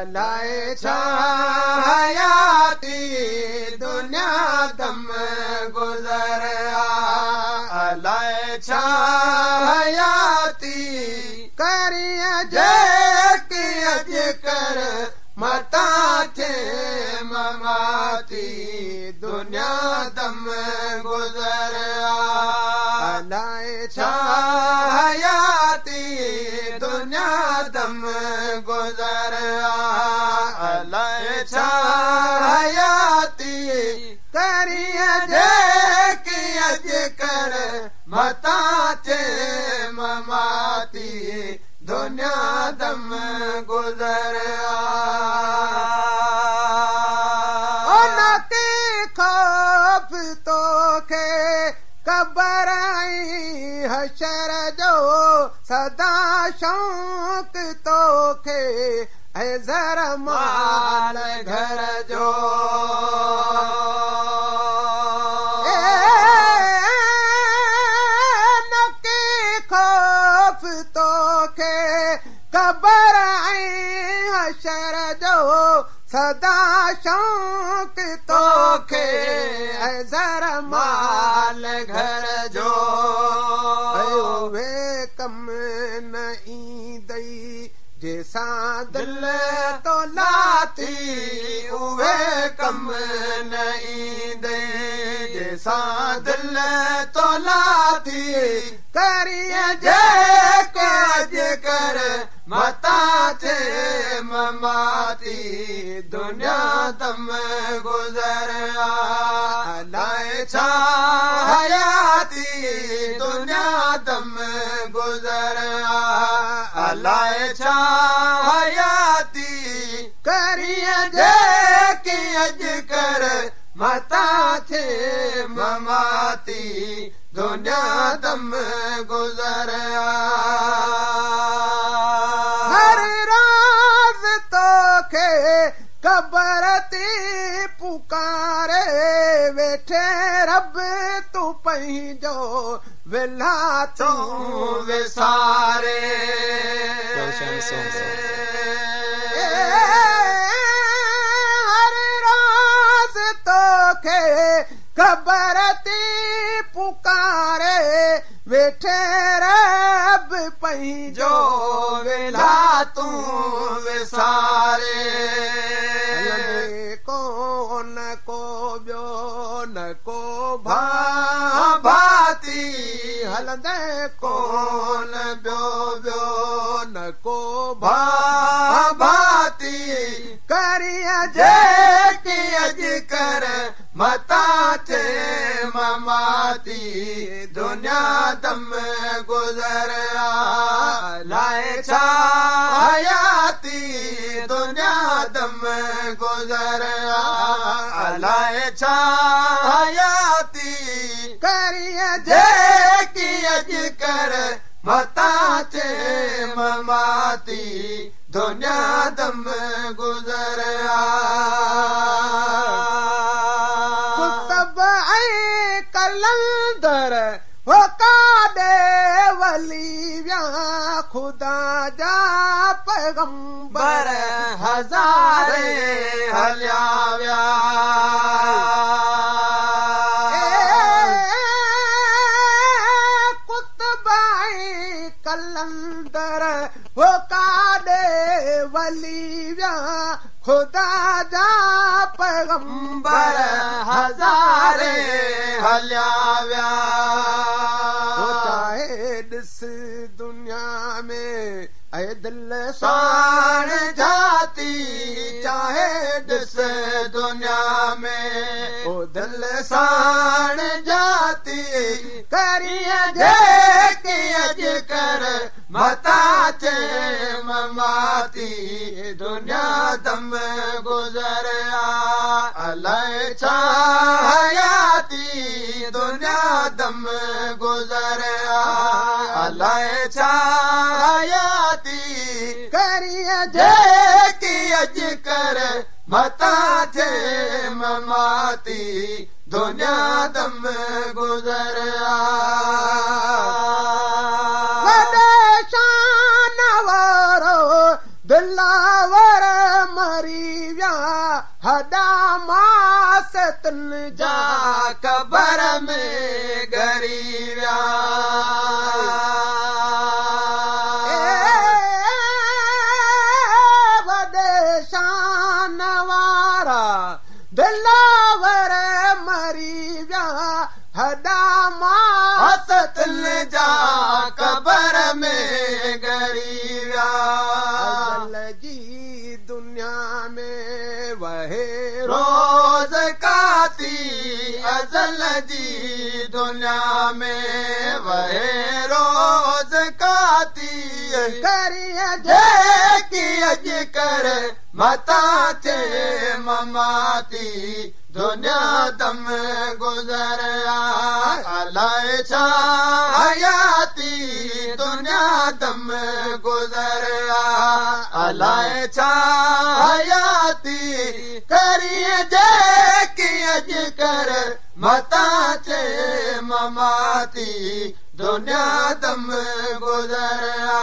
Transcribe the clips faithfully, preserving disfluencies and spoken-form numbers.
अलाए छा हयाती दुनिया दम गुज़र अलाए छा हयाती करिया जेकी अॼुकर मता थे ममाती दुनिया दम गुज़र अलाए छा हयाती दुनिया दम गुज़र अलाए छा हयाती करिया जेकी अॼुकर मता थे ममाती दुनिया दम गुज़र उनके खौफ तोखे क़बर आई हशर जो सदा शौक़ तोखे ऐं ज़र माल घर जो नके खौफ तोखे क़बर आई हशर जो सदा शौक़ तोखे ऐं ज़र माल घर जो उहे कम न ईंदई जंहिंसां दिलि तो लाथी उहे कम न ईंदई जंहिंसां दिलि तो लाथी करिया जेके अॼुकर मता थे ममाती दुनिया दम गुज़र अलाए छा हयाती दुनिया दम गुज़र अलाए छा हयाती करिया जेकी अॼुकर मता थे ममाती दुनिया दम गुज़र हर राज़ तोखे क़बर ते पुकारे वेठे रब तू पंहिंजो विला तूं विसारे हर राज़ तोखे क़बर ते पुकारे वेठे रब पंहिंजो विला तूं विसारे कोन को ॿियो न को भा भाती हलंदे कोन ॿियो ॿियो न को भा भाती करिया जेकी अॼुकर मता थे ममाती दुनिया दम गुज़र अलाए छा हयाती दुनिया दम गुज़र अलाए छा हयाती करिया जेकी अॼुकर मता थे ममाती दुनिया दम गुज़र कुतब ऐं कलंदर हो काॾे वली विया ख़ुदा जा पैगंबर हज़ारे हलिया विया कुतब ऐं कलंदर हो काॾे वली विया ख़ुदा जा पैगंबर हज़ारे हलिया विया चाहे ॾिस दुनिया में ऐं दिलि साण जाती चाहे ॾिस दुनिया में ओ दिलि साण जाती करिया जेकी अॼुकर मता थे ममाती दुनिया दम गुज़र अलाए छा हयाती दुनिया दम गुज़र अलाए छा हयाती करिया जेकी अॼुकर मता थे ममाती दुनिया दम गुज़र शान वारो दिलावर कबर में गरी विया अजल जी दुनिया में वहे रोज़ काती अजल जी दुनिया में वहे रोज़ काती करिया जेकी अॼु कर मता थे ममाती दुनिया दम गुज़रिया अलाए छा हयाती दुनिया दम गुज़रिया अलाए छा हयाती करिए जेकी अॼु कर मता थे ममाती दुनिया दम गुज़रिया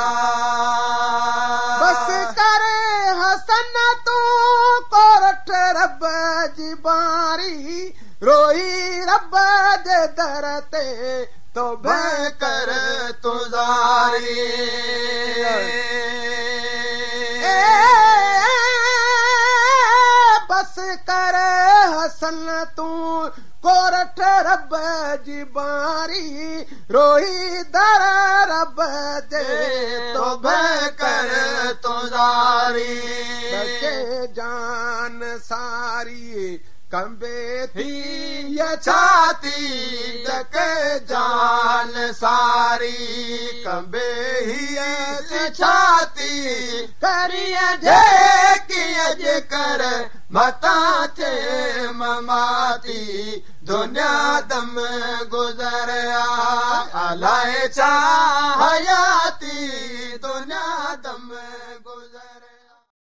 बस करे हसन तू कोरठ रब जी बारी रोई रब जे दर ते तो कर तुजारी बस करे हसन तू कोरठ रब जी बारी रोई दर रब जे तो कर तुजारी के जान सारी कंबे थी छाती जके जान सारी कंबे ही छाती करिए जेकी अॼु कर मता थे ममाती दुनिया दम गुज़रिया अलाए छा हया